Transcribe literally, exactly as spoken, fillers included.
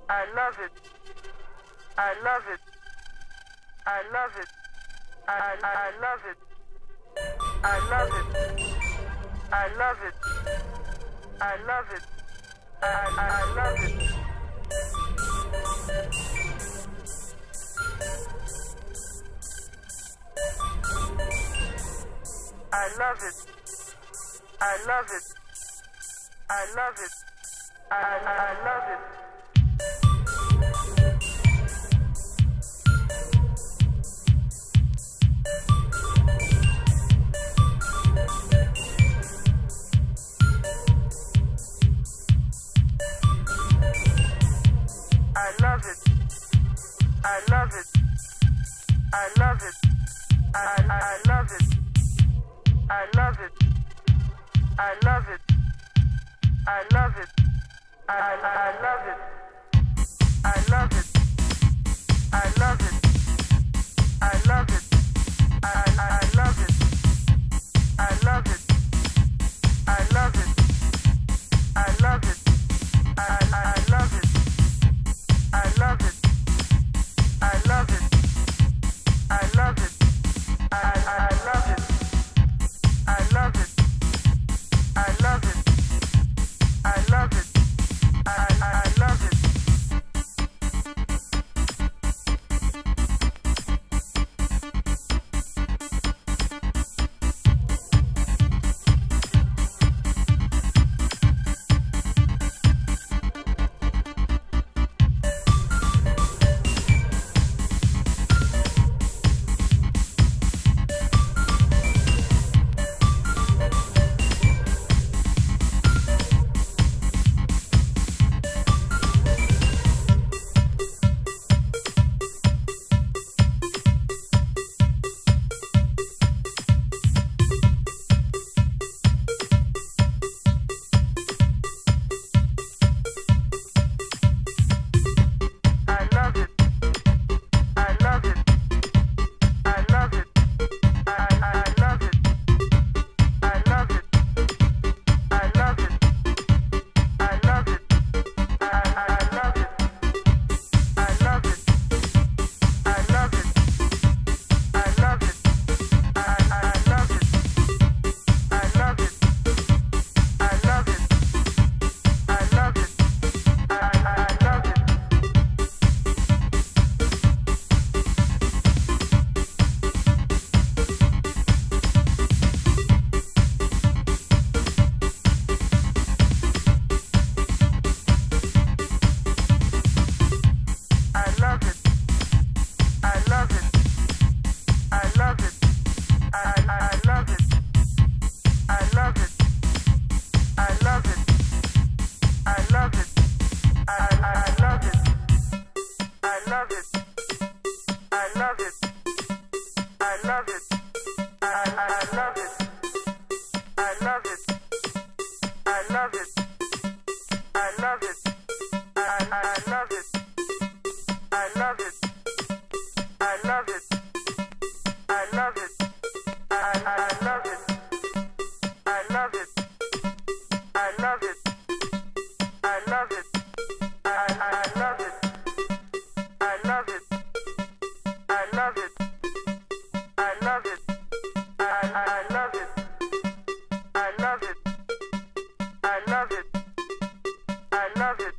I love it. I love it. I love it. I, I, I love it. I love it. I love it. I love it. I, I, I love it. I love it. I love it. I love it. I, I, I love it. I love it. I love it. I love it. I, I, I love it. I love it. I love it. I love it. I, I, I love it. I love it. I love it. I love it. I, I, I love it. I love it. I love it. I love it. I, I, I love it. I love it. I love it. I love it. I, I, I love it. I love it. I love it. I love it. I, I, I love it. I love it.